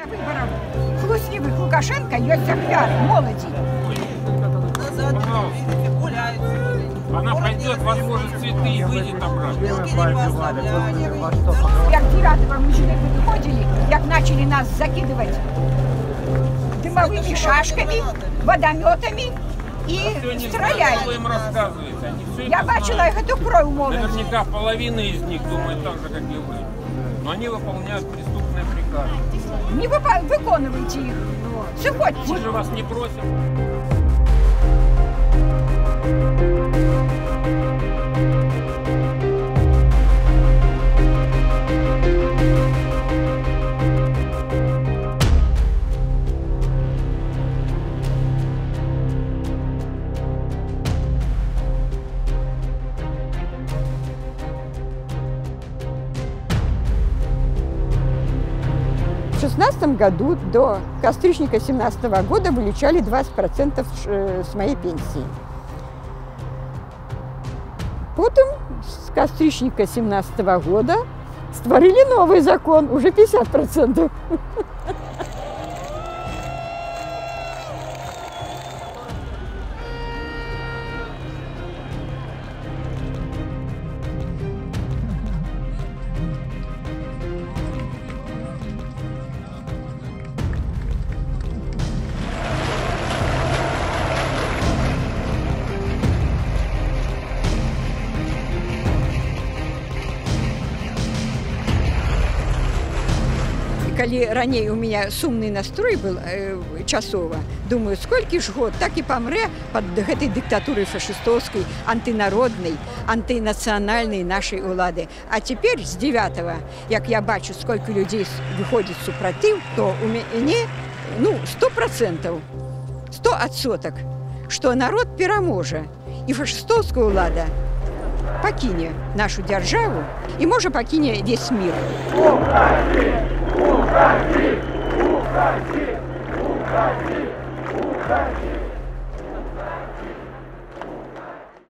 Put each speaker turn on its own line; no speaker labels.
выборов хлусливых Лукашенко ёсць ахвяры, моладзі.
Она пойдет, возможно, цветы и выйдет обратно.
Как 9-го мы сюда выходили, как начали нас закидывать дымовыми шашками, водометами и стреляли.
Что им рассказываете? Они все
Я бачила эту кровь молоді.
Наверняка половина из них думает так же, как и вы. Но они выполняют преступные приказы.
Не виконуйте їх. Сьогодні.
Мы же вас не просим.
В 2016 году до костричника 2017 года вылучали 20% с моей пенсии. Потом с костричника 2017 года створили новый закон, уже 50%. Калі раней у меня сумны настрой был часова, думаю, сколькі ж год, так і памрэ пад гэтай дыктатурай фашыстоўскай, антынароднай, антынацыянальнай нашай улады. А цяпер з 9-го, як я бачу, сколькі людзей выходзіць супротыў, то у мяне 100%, 100%, што народ пераможа і фашыстоўская ўлада пакіне нашу дзяржаву і можа пакіне весь мир.
Уходи! Уходи! Уходи! Уходи!